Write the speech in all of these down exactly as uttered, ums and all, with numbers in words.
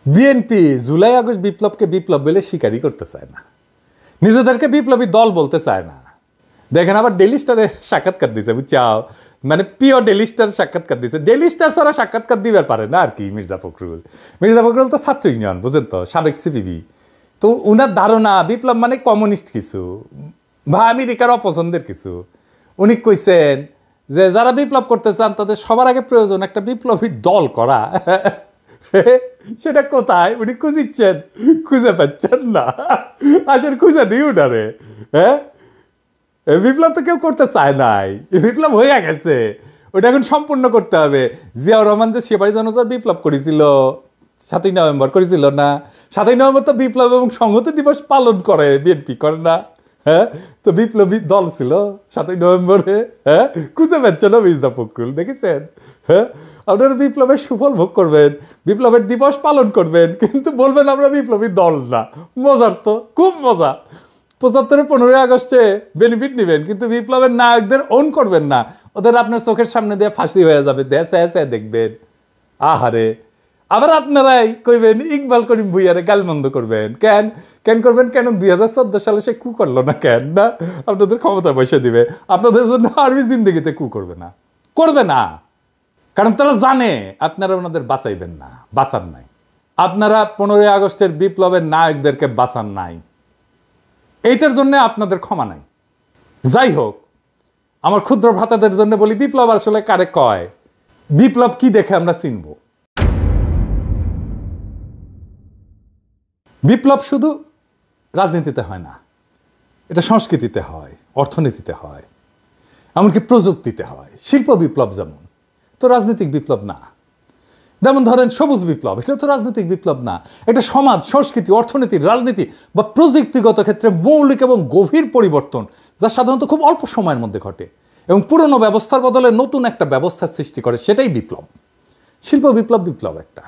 BNP July August বিপ্লবকে বিপ্লব বলে স্বীকারই করতে চায় না, নিজেদেরকে বিপ্লবী দল বলতে চায় না। দেখেন আবার ডেইলি স্টারে সাক্ষাৎকার দিছে, বুঝছাও, মানে পিও ডেইলি স্টার সাক্ষাৎকার দিছে। ডেইলি স্টার ছাড়া সাক্ষাৎকার দিবার পারে না আর কি মির্জা ফখরুল। মির্জা ফখরুল তো ছাত্র ইউনিয়ন, বুঝেন তো, সাবেক সিপিবি। তো উনার ধারণা বিপ্লব মানে কমিউনিস্ট কিছু বা আমেরিকার অপছন্দের কিছু। উনি কইছেন যে যারা বিপ্লব করতে চান তাদের সবার আগে প্রয়োজন একটা বিপ্লবী দল করা। সেটা কোথায় উনি খুঁজিচ্ছেন, খুঁজে পাচ্ছেন না। আসলে খুঁজে দিই উনারে। হ্যাঁ, বিপ্লব তো কেউ করতে চায় নাই, বিপ্লব হয়ে গেছে, ওটা এখন সম্পূর্ণ করতে হবে। জিয়াউর রহমান যে সেবারী জনতার বিপ্লব করেছিল সাতই নভেম্বর, করেছিল না? সাতই নভেম্বর তো বিপ্লব এবং সংহতি দিবস পালন করে, বিএনপি করে না? হ্যাঁ, তো বিপ্লবী দল ছিল সাতই নভেম্বরে। হ্যাঁ, খুঁজে পাচ্ছে না মির্জা ফখরুল, দেখেছেন? হ্যাঁ, আপনারা বিপ্লবের সুফল ভোগ করবেন, বিপ্লবের দিবস পালন করবেন, কিন্তু বলবেন আমরা বিপ্লবী দল না। মজার তো, খুব মজা। পঁচাত্তরে পনেরোই আগস্টে বেনিফিট নেবেন, কিন্তু বিপ্লবের নায়কদের ওন করবেন না। ওদের আপনার চোখের সামনে দিয়ে ফাঁসি হয়ে যাবে, দেয় দেখবেন। আহারে, আবার আপনারাই কইবেন ইকবাল করিম ভুইয়ারে গালমন্দ করবেন। কেন কেন করবেন? কেন দুই হাজার চোদ্দ সালে সে কু করলো না কেন? না, আপনাদের ক্ষমতা পয়সা দিবে, আপনাদের জন্য আরবি জিন্দগিতে কু করবে না, করবে না। কারণ তারা জানে আপনারা ওনাদের বাঁচাইবেন না, বাঁচান নাই। আপনারা পনেরোই আগস্টের বিপ্লবের নায়কদেরকে বাঁচান নাই, এইটার জন্য আপনাদের ক্ষমা নাই। যাই হোক, আমার ক্ষুদ্র ভ্রাতাদের জন্য বলি, বিপ্লব আসলে কারে কয়, বিপ্লব কি দেখে আমরা চিনব? বিপ্লব শুধু রাজনীতিতে হয় না, এটা সংস্কৃতিতে হয়, অর্থনীতিতে হয়, এমনকি প্রযুক্তিতে হয়। শিল্প বিপ্লব যেমন, তো রাজনৈতিক বিপ্লব না। যেমন ধরেন সবুজ বিপ্লব, এটা তো রাজনৈতিক বিপ্লব না। এটা সমাজ, সংস্কৃতি, অর্থনীতি, রাজনীতি বা প্রযুক্তিগত ক্ষেত্রে মৌলিক এবং গভীর পরিবর্তন, যা সাধারণত খুব অল্প সময়ের মধ্যে ঘটে এবং পুরনো ব্যবস্থার বদলে নতুন একটা ব্যবস্থার সৃষ্টি করে, সেটাই বিপ্লব। শিল্প বিপ্লব বিপ্লব একটা।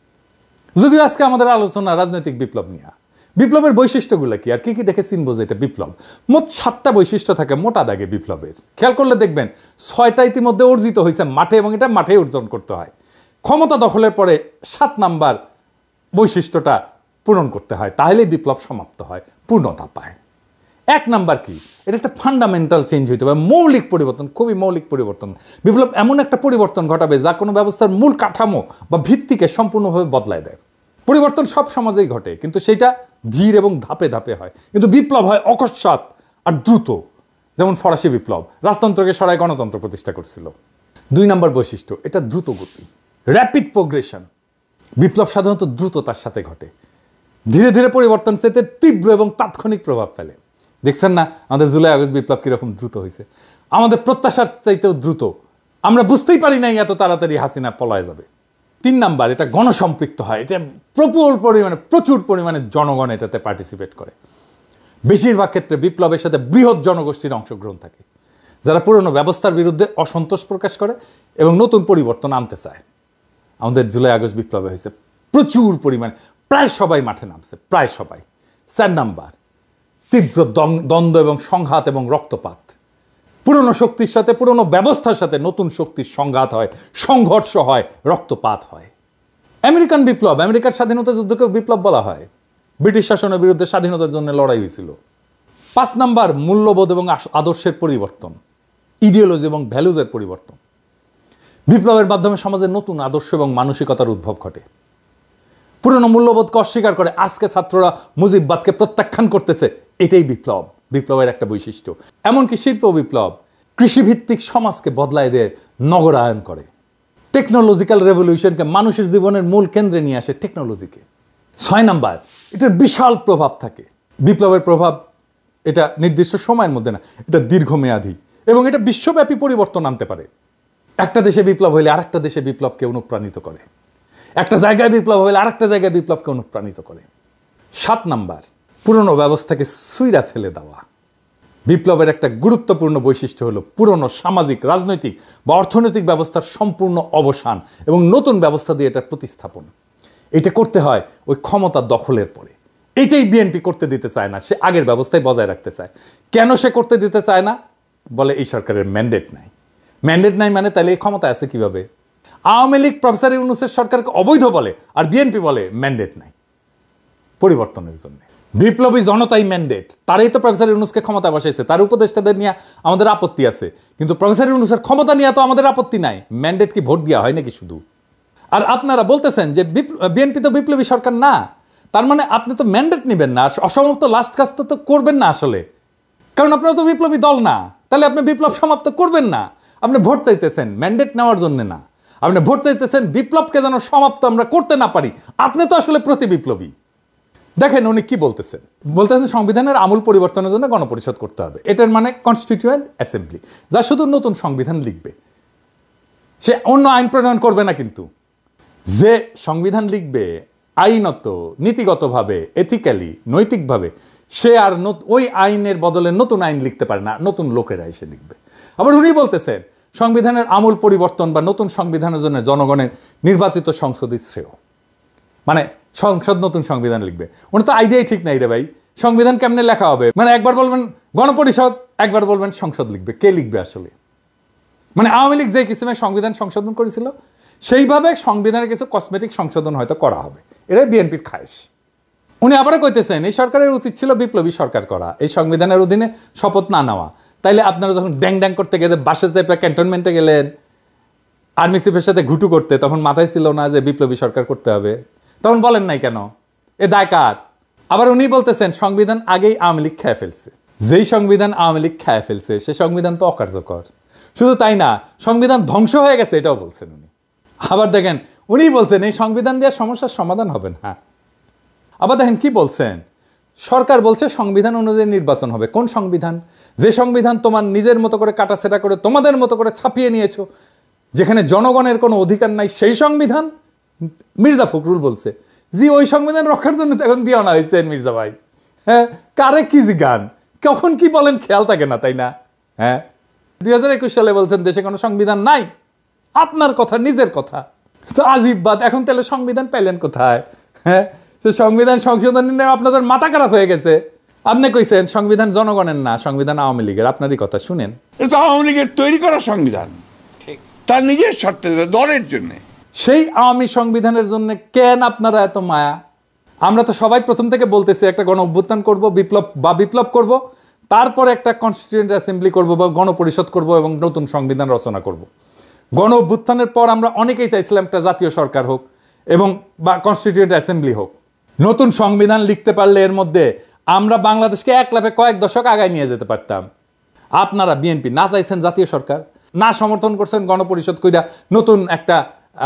যদিও আজকে আমাদের আলোচনা রাজনৈতিক বিপ্লব নিয়ে। বিপ্লবের বৈশিষ্ট্যগুলো কি আর কি কি দেখে চিনবো যে এটা বিপ্লব? মোট সাতটা বৈশিষ্ট্য থাকে মোটা দাগে বিপ্লবের। খেয়াল করলে দেখবেন ছয়টা ইতিমধ্যে অর্জিত হয়েছে মাঠে, এবং এটা মাঠে অর্জন করতে হয়। ক্ষমতা দখলের পরে সাত নাম্বার বৈশিষ্ট্যটা পূরণ করতে হয়, তাহলেই বিপ্লব সমাপ্ত হয়, পূর্ণতা পায়। এক নাম্বার কি? এটা একটা ফান্ডামেন্টাল চেঞ্জ হইতে হবে, মৌলিক পরিবর্তন, খুবই মৌলিক পরিবর্তন। বিপ্লব এমন একটা পরিবর্তন ঘটাবে যা কোনো ব্যবস্থার মূল কাঠামো বা ভিত্তিকে সম্পূর্ণভাবে বদলায় দেয়। পরিবর্তন সব সমাজেই ঘটে, কিন্তু সেটা ধীর এবং ধাপে ধাপে হয়। কিন্তু বিপ্লব হয় অকস্মাৎ আর দ্রুত, যেমন ফরাসি বিপ্লব রাজতন্ত্রকে সরায় গণতন্ত্র প্রতিষ্ঠা করছিল। দুই নম্বর বৈশিষ্ট্য, এটা দ্রুত গতি, র্যাপিড প্রোগ্রেশন। বিপ্লব সাধারণত দ্রুততার সাথে ঘটে, ধীরে ধীরে পরিবর্তন চেতে তীব্র এবং তাৎক্ষণিক প্রভাব ফেলে। দেখছেন না আমাদের জুলাই আগস্ট বিপ্লব কিরকম দ্রুত হয়েছে, আমাদের প্রত্যাশার চাইতেও দ্রুত। আমরা বুঝতেই পারি নাই এত তাড়াতাড়ি হাসিনা পলায় যাবে। তিন নাম্বার, এটা গণসম্পৃক্ত হয়, এটা প্রবল পরিমাণে, প্রচুর পরিমাণে জনগণ এটাতে পার্টিসিপেট করে। বেশিরভাগ ক্ষেত্রে বিপ্লবের সাথে বৃহৎ জনগোষ্ঠীর অংশগ্রহণ থাকে, যারা পুরনো ব্যবস্থার বিরুদ্ধে অসন্তোষ প্রকাশ করে এবং নতুন পরিবর্তন আনতে চায়। আমাদের জুলাই আগস্ট বিপ্লবে হয়েছে প্রচুর পরিমাণে, প্রায় সবাই মাঠে নামছে, প্রায় সবাই। চার নাম্বার, তীব্র দ্বন্দ্ব এবং সংঘাত এবং রক্তপাত। পুরনো শক্তির সাথে, পুরনো ব্যবস্থার সাথে নতুন শক্তির সংঘাত হয়, সংঘর্ষ হয়, রক্তপাত হয়। আমেরিকান বিপ্লব, আমেরিকার স্বাধীনতা যুদ্ধকেও বিপ্লব বলা হয়। ব্রিটিশ শাসনের বিরুদ্ধে স্বাধীনতার জন্য লড়াই হয়েছিল। পাঁচ নাম্বার, মূল্যবোধ এবং আদর্শের পরিবর্তন, ইডিওলজি এবং ভ্যালুজের পরিবর্তন। বিপ্লবের মাধ্যমে সমাজের নতুন আদর্শ এবং মানসিকতার উদ্ভব ঘটে। পুরনো মূল্যবোধকে অস্বীকার করে আজকে ছাত্ররা মুজিববাদকে প্রত্যাখ্যান করতেছে, এটাই বিপ্লব, বিপ্লবের একটা বৈশিষ্ট্য। এমনকি শিল্প বিপ্লব কৃষিভিত্তিক সমাজকে বদলায় দিয়ে নগরায়ন করে। টেকনোলজিক্যাল রেভলিউশনকে মানুষের জীবনের মূল কেন্দ্রে নিয়ে আসে, টেকনোলজিকে। ছয় নাম্বার, এটার বিশাল প্রভাব থাকে। বিপ্লবের প্রভাব এটা নির্দিষ্ট সময়ের মধ্যে না, এটা দীর্ঘমেয়াদী এবং এটা বিশ্বব্যাপী পরিবর্তন আনতে পারে। একটা দেশে বিপ্লব হইলে আরেকটা দেশে বিপ্লবকে অনুপ্রাণিত করে, একটা জায়গায় বিপ্লব হইলে আরেকটা জায়গায় বিপ্লবকে অনুপ্রাণিত করে। সাত নাম্বার, পুরনো ব্যবস্থাকে ছুঁইরা ফেলে দেওয়া। বিপ্লবের একটা গুরুত্বপূর্ণ বৈশিষ্ট্য হলো পুরনো সামাজিক, রাজনৈতিক বা অর্থনৈতিক ব্যবস্থার সম্পূর্ণ অবসান এবং নতুন ব্যবস্থা দিয়ে এটার প্রতিস্থাপন। এটা করতে হয় ওই ক্ষমতা দখলের পরে। এইটাই বিএনপি করতে দিতে চায় না, সে আগের ব্যবস্থায় বজায় রাখতে চায়। কেন সে করতে দিতে চায় না? বলে এই সরকারের ম্যান্ডেট নাই। ম্যান্ডেট নাই মানে তাহলে এই ক্ষমতা আছে কিভাবে? আওয়ামী লীগ প্রফেসর ইউনূসের সরকারকে অবৈধ বলে, আর বিএনপি বলে ম্যান্ডেট নাই পরিবর্তনের জন্য। বিপ্লবী জনতাই ম্যান্ডেট, তারাই তো প্রফেসর ইউনূসকে ক্ষমতা বসাইছে, তার উপদেষ্টাদের নিয়ে আমাদের আপত্তি আছে, কিন্তু প্রফেসর ইউনূসের ক্ষমতা নিয়ে তো আমাদের আপত্তি নাই। ম্যান্ডেট কি ভোট দেওয়া হয় নাকি শুধু? আর আপনারা বলতেছেন যে বিএনপি তো বিপ্লবী সরকার না, তার মানে আপনি তো ম্যান্ডেট নেবেন না, আর অসমাপ্ত লাস্ট কাজটা তো করবেন না আসলে, কারণ আপনারা তো বিপ্লবী দল না। তাহলে আপনি বিপ্লব সমাপ্ত করবেন না, আপনি ভোট চাইতেছেন ম্যান্ডেট নেওয়ার জন্য না, আপনি ভোট চাইতেছেন বিপ্লবকে যেন সমাপ্ত আমরা করতে না পারি। আপনি তো আসলে প্রতি বিপ্লবী। দেখেন উনি কি বলতেছেন, বলতেছেন সংবিধানের আমূল পরিবর্তনের জন্য গণপরিষদ করতে হবে। এটার মানে কনস্টিটিউয়েন্ট অ্যাসেম্বলি, যা শুধু নতুন সংবিধান লিখবে, সে অন্য আইন প্রণয়ন করবে না। কিন্তু যে সংবিধান লিখবে আইনত, নীতিগতভাবে, এথিক্যালি, নৈতিকভাবে, সে আর ওই আইনের বদলে নতুন আইন লিখতে পারে না, নতুন লোকেরা এসে লিখবে। আবার উনি বলতেছেন সংবিধানের আমূল পরিবর্তন বা নতুন সংবিধানের জন্য জনগণের নির্বাচিত সংসদই শ্রেয়, মানে সংসদ নতুন সংবিধান লিখবে। উনি তো আইডিয়াই ঠিক নাই রে ভাই, সংবিধান কেমনে লেখা হবে? মানে একবার বলবেন গণপরিষদ, একবার বলবেন সংসদ লিখবে, কে লিখবে আসলে? মানে আওয়ামী লীগ যে কিসিমে সংবিধান সংশোধন করেছিল সেইভাবে সংবিধানের কিছু কসমেটিক সংশোধন হয়তো করা হবে, এটাই বিএনপির খায়েশ। উনি আবারও কইতেছেন এই সরকারের উচিত ছিল বিপ্লবী সরকার করা, এই সংবিধানের অধীনে শপথ না নেওয়া। তাইলে আপনারা যখন ড্যাং ড্যাং করতে গেলে, বাসে চেপে ক্যান্টনমেন্টে গেলেন আর্মি চিফের সাথে ঘুটু করতে, তখন মাথায় ছিল না যে বিপ্লবী সরকার করতে হবে? তখন বলেন নাই কেন? এ দায় কার? আবার উনি বলতেছেন সংবিধান আগেই আওয়ামী লীগ খেয়ে ফেলছে। যেই সংবিধান আওয়ামী লীগ খেয়ে ফেলছে সে সংবিধান তো অকার্যকর। শুধু তাই না, সংবিধান ধ্বংস হয়ে গেছে, এটাও বলছেন উনি। আবার দেখেন উনি বলছেন এই সংবিধান দেওয়ার সমস্যার সমাধান হবে না। আবার দেখেন কি বলছেন, সরকার বলছে সংবিধান অনুযায়ী নির্বাচন হবে। কোন সংবিধান? যে সংবিধান তোমার নিজের মতো করে কাটাছেটা করে তোমাদের মতো করে ছাপিয়ে নিয়েছো, যেখানে জনগণের কোনো অধিকার নাই, সেই সংবিধান? মির্জা ফখরুল বলছে জি ওই সংবিধান রক্ষার জন্য এখন দিয়ে আনা হয়েছে মির্জা ভাই। হ্যাঁ, কারে কি জিগান, কখন কি বলেন খেয়াল থাকে না, তাই না? হ্যাঁ, দুই হাজার একুশ সালে বলছেন দেশে কোনো সংবিধান নাই, আপনার কথা, নিজের কথা তো আজীব বাদ। এখন তাহলে সংবিধান পেলেন কোথায়? হ্যাঁ, সংবিধান সংশোধন নিয়ে আপনাদের মাথা খারাপ হয়ে গেছে। আপনি কইছেন সংবিধান জনগণের না, সংবিধান আওয়ামী লীগের। আপনারই কথা শুনেন, এটা আওয়ামী লীগের তৈরি করা সংবিধান, ঠিক তার নিজের স্বার্থে, দলের জন্য। সেই আওয়ামী সংবিধানের জন্য কেন আপনারা এত মায়া? আমরা তো সবাই প্রথম থেকে বলতেছি একটা গণ অভ্যুত্থান করব, বিপ্লব বা বিপ্লব করব, তারপরে একটা কনস্টিটিউয়েন্ট অ্যাসেম্বলি করব বা গণপরিষদ করব এবং নতুন সংবিধান রচনা করব। গণ অভ্যুত্থানের পর আমরা অনেকেই চাইছিলাম একটা জাতীয় সরকার হোক এবং বা কনস্টিটিউয়েন্ট অ্যাসেম্বলি হোক। নতুন সংবিধান লিখতে পারলে এর মধ্যে আমরা বাংলাদেশকে এক লাফে কয়েক দশক আগায় নিয়ে যেতে পারতাম। আপনারা বিএনপি না চাইছেন জাতীয় সরকার, না সমর্থন করছেন গণপরিষদ কইরা নতুন একটা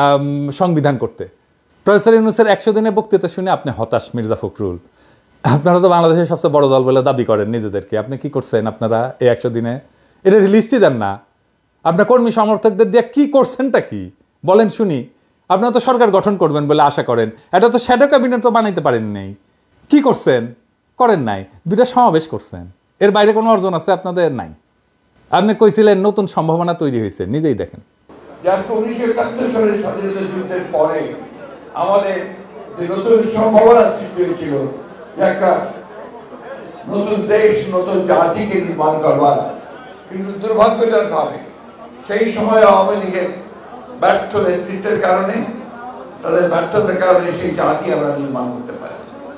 সংবিধান করতে। প্রফেসর ইউনূসের একশো দিনের বক্তৃতা শুনে আপনি হতাশ মির্জা ফখরুল। আপনারা তো বাংলাদেশের সবচেয়ে বড় দল বলে দাবি করেন নিজেদেরকে। আপনি কি করছেন আপনারা এই একশো দিনে? এটা লিস্টই দেন না। আপনার কর্মী সমর্থকদের দিয়ে কি করছেনটা কি বলেন শুনি। আপনারা তো সরকার গঠন করবেন বলে আশা করেন, এটা তো শ্যাডো ক্যাবিনেট তো বানাইতে পারেন নাই। কি করছেন? করেন নাই। দুইটা সমাবেশ করছেন, এর বাইরে কোনো অর্জন আছে আপনাদের? নাই। আপনি কইছিলেন নতুন সম্ভাবনা তৈরি হয়েছে, নিজেই দেখেন। আজকে উনিশশো একাত্তর সালের স্বাধীনতা যুদ্ধের পরে আমাদের যে নতুন সম্ভাবনা সৃষ্টি হয়েছিল, একটা নতুন দেশ, নতুন জাতিকে নির্মাণ করবার, কিন্তু দুর্ভাগ্যজনকভাবে সেই সময় আওয়ামী লীগের ব্যর্থ নেতৃত্বের কারণে, তাদের ব্যর্থতার কারণে সেই জাতি আমরা নির্মাণ করতে পারি।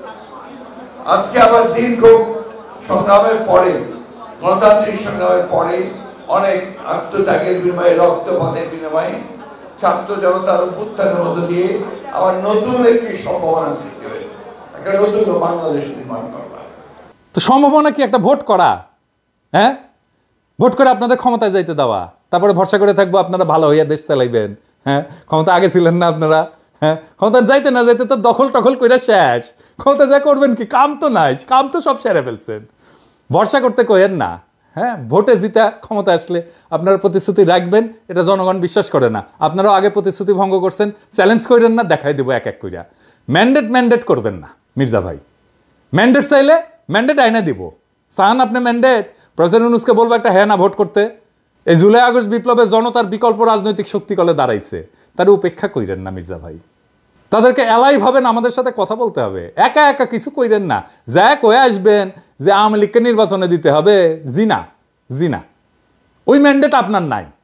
আজকে আবার দীর্ঘ সংগ্রামের পরে, গণতান্ত্রিক সংগ্রামের পরে, অনেক আত্মত্যাগের বিনিময়ে, রক্তপাতের বিনিময়ে, ছাত্র জনতার অভ্যুত্থানের মধ্য দিয়ে আবার নতুন একটি সম্ভাবনা সৃষ্টি হয়েছে, একটা নতুন বাংলাদেশ নির্মাণ করবার। তো সম্ভাবনা কি একটা ভোট করা? হ্যাঁ, ভোট করে আপনাদের ক্ষমতায় যাইতে দেওয়া, তারপরে ভরসা করে থাকবো আপনারা ভালো হইয়া দেশ চালাইবেন। হ্যাঁ, ক্ষমতা আগে ছিলেন না আপনারা? হ্যাঁ, ক্ষমতা যাইতে না যাইতে তো দখল টখল কইরা শেষ। ক্ষমতা যা করবেন কি? কাম তো নাই, কাম তো সব সেরে ফেলছেন। ভরসা করতে কইেন না। হ্যাঁ, ভোটে জিতা ক্ষমতা আসলে আপনারা প্রতিশ্রুতি রাখবেন, এটা জনগণ বিশ্বাস করে না। আপনারাও আগে প্রতিশ্রুতি ভঙ্গ করছেন, চ্যালেঞ্জ করেন না, দেখাই দেবো এক এক কইরা। ম্যান্ডেট ম্যান্ডেট করবেন না মির্জা ভাই। ম্যান্ডেট চাইলে ম্যান্ডেট আইনা দিব। চান আপনি ম্যান্ডেট? প্রফেসর ইউনূসকে বলবো একটা হ্যাঁ না ভোট করতে। এই জুলাই আগস্ট বিপ্লবে জনতার বিকল্প রাজনৈতিক শক্তি কলে দাঁড়াইছে, তার উপেক্ষা কইরেন না মির্জা ভাই। তাদেরকে এলাই ভাবেন আমাদের সাথে কথা বলতে হবে, একা একা কিছু কইরেন না। যা কয়ে আসবেন যে আওয়ামী লীগকে নির্বাচনে দিতে হবে, জি না, জি না, ওই ম্যান্ডেট আপনার নাই।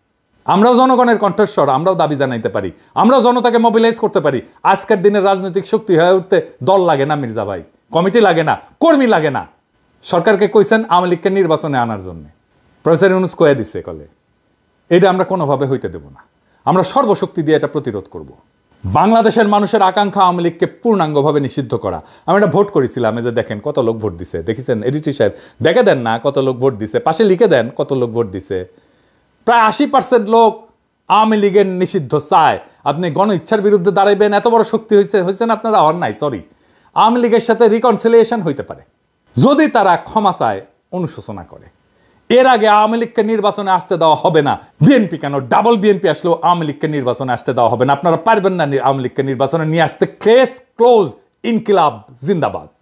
আমরাও জনগণের কণ্ঠস্বর, আমরাও দাবি জানাইতে পারি, আমরাও জনতাকে মোবিলাইজ করতে পারি। আজকের দিনের রাজনৈতিক শক্তি হয়ে উঠতে দল লাগে না মির্জা ভাই, কমিটি লাগে না, কর্মী লাগে না। সরকারকে কইছেন আওয়ামী লীগকে নির্বাচনে আনার জন্য, প্রফেসর ইউনূস কয়ে দিচ্ছে কলে। এটা আমরা কোনোভাবে হইতে দেব না। আমরা সর্বশক্তি দিয়ে এটা প্রতিরোধ করব। বাংলাদেশের মানুষের আকাঙ্ক্ষা আওয়ামী লীগকে পূর্ণাঙ্গভাবে নিষিদ্ধ করা। আমি এটা ভোট করেছিলাম, এই যে দেখেন কত লোক ভোট দিছে, দেখেছেন এডিটর সাহেব, দেখে দেন না কত লোক ভোট দিছে, পাশে লিখে দেন কত লোক ভোট দিছে। প্রায় আশি পার্সেন্ট লোক আওয়ামী লীগের নিষিদ্ধ চায়। আপনি গণ ইচ্ছার বিরুদ্ধে দাঁড়াইবেন, এত বড় শক্তি হয়েছে হয়েছেন আপনারা অন্যায়, সরি। আওয়ামী লীগের সাথে রিকনসিলিয়েশন হইতে পারে যদি তারা ক্ষমা চায়, অনুশোচনা করে। এর আগে আওয়ামী লীগকে নির্বাচনে আসতে দেওয়া হবে না। বিএনপি কেন, ডাবল বিএনপি আসলেও আওয়ামী লীগকে নির্বাচনে আসতে দেওয়া হবে না। আপনারা পারবেন না আওয়ামী লীগকে নির্বাচনে নিয়ে আসতে। কেস ক্লোজ, ইনকিলাব জিন্দাবাদ।